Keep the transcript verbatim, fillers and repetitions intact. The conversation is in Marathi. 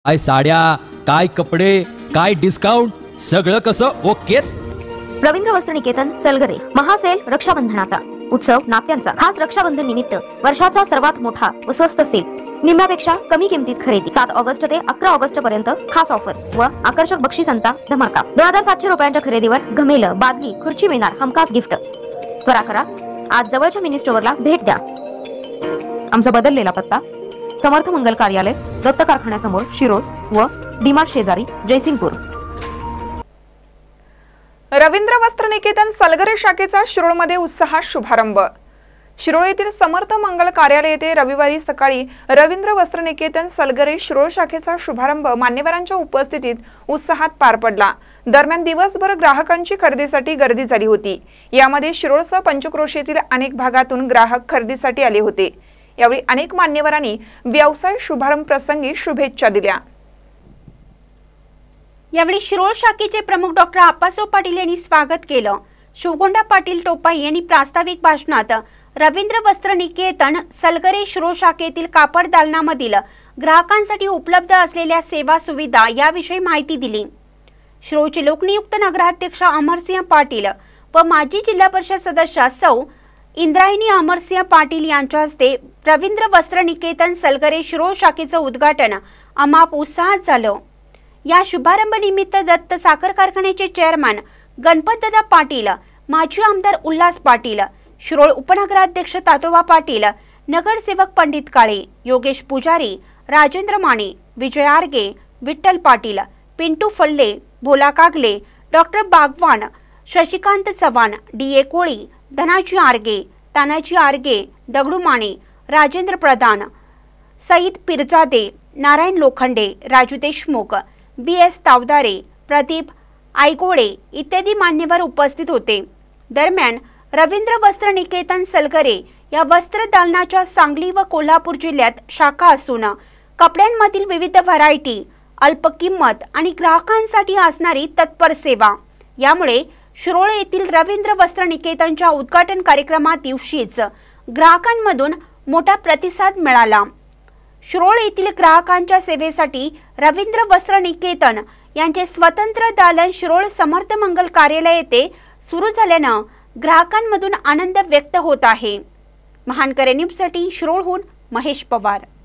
काय साड्या, काय कपडे, काय डिस्काउंट, सगळं कसं ओकेच? रवींद्र वस्त्र निकेतन सलगरे महासेल रक्षाबंधनाचा उत्सव नात्यांचा खास रक्षाबंधन निमित्त वर्षाचा सर्वात मोठा व स्वस्त सेल निम्म्यापेक्षा कमी किमतीत खरेदी सात ऑगस्ट ते अकरा ऑगस्ट पर्यंत खास ऑफर्स व आकर्षक बक्षिसांचा धमाका दोन हजार सातशे रुपयांच्या खरेदीवर घमेल बादली खुर्ची मिळणार हमखास गिफ्ट। त्वरा करा, आज जवळच्या मिनी स्टोअरला भेट द्या। आमचा बदललेला पत्ता समर्थ मंगल कार्यालय दत्त कारखान्यासमोर शिरोळ व डीमार्ट शेजारी जयसिंगपूर। रवींद्र वस्त्र निकेतन सलगरे शाखेचा शिरोळमध्ये उत्साहात शुभारंभ। शिरोळ येथील समर्थ मंगल कार्यालय येथे रविवारी सकाळी रवींद्र वस्त्र निकेतन सलगरे शिरोळ शाखेचा शुभारंभ मान्यवरांच्या उपस्थितीत उत्साहात पार पडला। दरम्यान दिवसभर ग्राहकांची खरेदीसाठी गर्दी झाली होती। यामध्ये शिरोळसह पंचक्रोशीतील अनेक भागातून ग्राहक खरेदीसाठी आले होते। यावेळी अनेक मान्यवरांनी व्यवसाय शुभारंभ प्रसंगी शुभेच्छा दिल्या। यावेळी शिरोळ शाखेचे प्रमुख डॉक्टर आप्पासाहेब पाटील यांनी स्वागत केलं। शिवगोंडा पाटील टोपाई यांनी प्रास्ताविक भाषणात रवींद्र वस्त्र निकेतन सलगरे शिरोळ शाखेतील कापड दालनामधील ग्राहकांसाठी उपलब्ध असलेल्या सेवा सुविधा याविषयी माहिती दिली। शिरोळचे लोकनियुक्त नगराध्यक्ष अमरसिंह पाटील व माजी जिल्हा परिषद सदस्य सौ इंद्रायणी अमरसिंह पाटील यांच्या हस्ते रवींद्र वस्त्र निकेतन सलगरे शिरोळ शाखेचं उद्घाटन अमाप उत्साहात झालं। या शुभारंभ निमित्त दत्त साखर कारखान्याचे चेअरमन गणपतदादा पाटील, माजी आमदार उल्हास पाटील, शिरोळ उपनगराध्यक्ष तातोबा पाटील, नगरसेवक Pandit Kale, Yogesh Pujari, Rajendra Mane, Vijay Arge, Vitthal Patil, Pintu Phalle, Bhola Kagale, doctor Bagwan, Shashikant Chavan, D A Koli, Dhanaji Arge, Tanaji Arge, Dagdu Mane, Rajendra Pradhan, Sayeed Pirjade, Narayan Lokhande, Raju Deshmukh, B S Tavdare, Pradeep Aygole इत्यादी मान्यवर उपस्थित होते। दरम्यान रवींद्र वस्त्र निकेतन सलगरे या वस्त्र दालनाच्या सांगली व कोल्हापूर जिल्ह्यात शाखा असून कपड्यांमधील विविध व्हरायटी, अल्प किंमत आणि ग्राहकांसाठी असणारी तत्पर सेवा यामुळे शिरोळ येथील रवींद्र वस्त्र निकेतनच्या उद्घाटन कार्यक्रमात दिवशीच ग्राहकांमधून मोठा प्रतिसाद मिळाला। शिरोळ येथील ग्राहकांच्या सेवेसाठी रवींद्र वस्त्र निकेतन यांचे स्वतंत्र दालन शिरोळ समर्थ मंगल कार्यालय येथे सुरू झाल्यानं ग्राहकांमधून आनंद व्यक्त होत आहे। महानकरे न्यूजसाठी शिरोळहून महेश पवार।